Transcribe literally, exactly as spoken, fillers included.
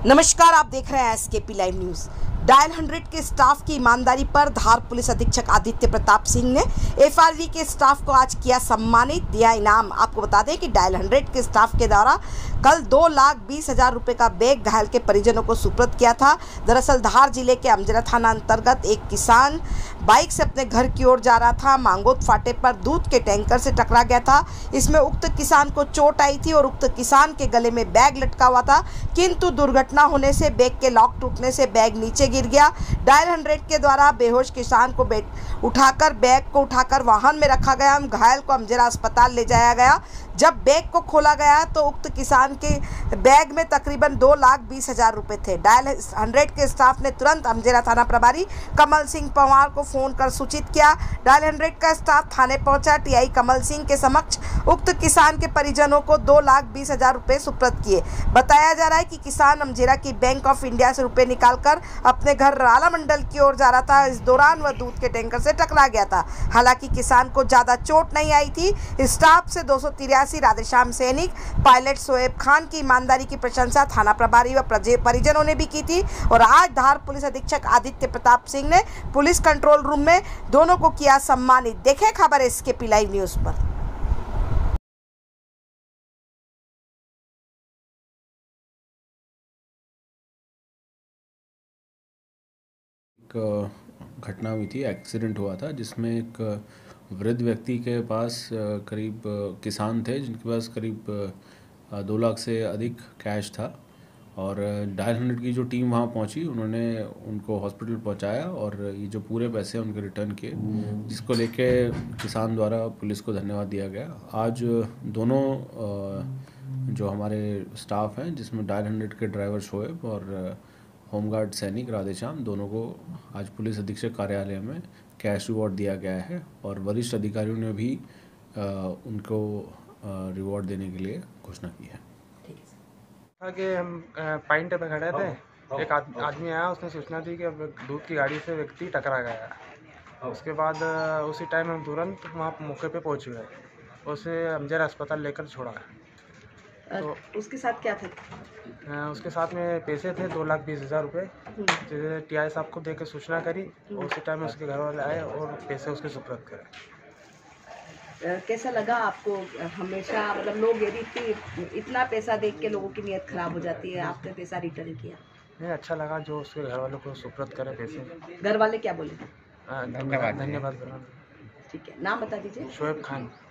नमस्कार, आप देख रहे हैं SKP live news. Dial hundred के स्टाफ की ईमानदारी पर धार पुलिस अधीक्षक आदित्य प्रताप सिंह ने एफआरवी के स्टाफ को आज किया सम्मानित, दिया इनाम। आपको बता दें कि डायल हंड्रेड के स्टाफ के द्वारा कल दो लाख बीस हजार रुपये का बैग घायल के परिजनों को सुपुर्द किया था। दरअसल धार जिले के अमजरा थाना अंतर्गत एक किसान बाइक से अपने घर की ओर जा रहा था। मांगोत फाटे पर दूध के टैंकर से टकरा गया था। इसमें उक्त किसान को चोट आई थी और उक्त किसान के गले में बैग लटका हुआ था, किंतु दुर्घटना होने से बैग के लॉक टूटने से बैग नीचे गिर गया। डायल हंड्रेड के द्वारा बेहोश किसान को बैठ उठाकर बैग को उठाकर वाहन में रखा गया। घायल को अमजरा अस्पताल ले जाया गया। जब बैग को खोला गया तो उक्त किसान के बैग में तकरीबन दो लाख बीस हजार रुपये थे। डायल हंड्रेड के स्टाफ ने तुरंत अमजरा थाना प्रभारी कमल सिंह पंवार को फोन कर सूचित किया। डायल हंड्रेड का स्टाफ थाने पहुंचा। टीआई कमल सिंह के समक्ष उक्त किसान के परिजनों को दो लाख बीस हजार रुपये सुपुर्द किए। बताया जा रहा है कि किसान अमजरा की बैंक ऑफ इंडिया से रुपये निकालकर अपने घर राला मंडल की ओर जा रहा था। इस दौरान वह दूध के टैंकर से टकरा गया था। हालांकि किसान को ज्यादा चोट नहीं आई थी। स्टाफ से दो सौ तिरासी राधेश्याम सैनिक, पायलट शोएब खान की ईमानदारी की प्रशंसा थाना प्रभारी व परिजनों ने भी की थी। और आज धार पुलिस अधीक्षक आदित्य प्रताप सिंह ने पुलिस कंट्रोल रूम में दोनों को किया सम्मानित। देखें खबर एसकेपी लाइव न्यूज पर। घटना हुई थी, एक्सीडेंट हुआ था, जिसमें एक वृद्ध व्यक्ति के पास करीब किसान थे जिनके पास करीब दो लाख से अधिक कैश था। और डायल हंड्रेड की जो टीम वहाँ पहुँची, उन्होंने उनको हॉस्पिटल पहुँचाया और ये जो पूरे पैसे उनके रिटर्न किए, जिसको लेके किसान द्वारा पुलिस को धन्यवाद दिया गया। आज दोनों जो हमारे स्टाफ हैं, जिसमें डायल हंड्रेड के ड्राइवर शोएब और होमगार्ड सैनिक राधेश्याम, दोनों को आज पुलिस अधीक्षक कार्यालय में कैश रिवॉर्ड दिया गया है। और वरिष्ठ अधिकारियों ने भी आ, उनको रिवॉर्ड देने के लिए घोषणा की है। आगे हम पॉइंट पे खड़े थे, एक आदमी आया, उसने सूचना दी कि दूध की गाड़ी से व्यक्ति टकरा गया। उसके बाद उसी टाइम हम तुरंत वहाँ मौके पे पहुँच गए, उसे अमजरा अस्पताल लेकर छोड़ा। तो उसके साथ क्या था? उसके साथ में पैसे थे दो लाख बीस हजार रुपये, जैसे टीआई साहब को देकर सूचना करी। उसी टाइम में उसके घर वाले आए और पैसे उसके सुपुर्द करे। कैसा लगा आपको? हमेशा मतलब लोग यदि इतना पैसा देख के लोगों की नीयत खराब हो जाती है, आपने पैसा रिटर्न किया? नहीं, अच्छा लगा जो उसके घर वालों को सुपुर्द करे पैसे। घर वाले क्या बोले? धन्यवाद धन्यवाद। ठीक है, नाम बता दीजिए। शोएब खान।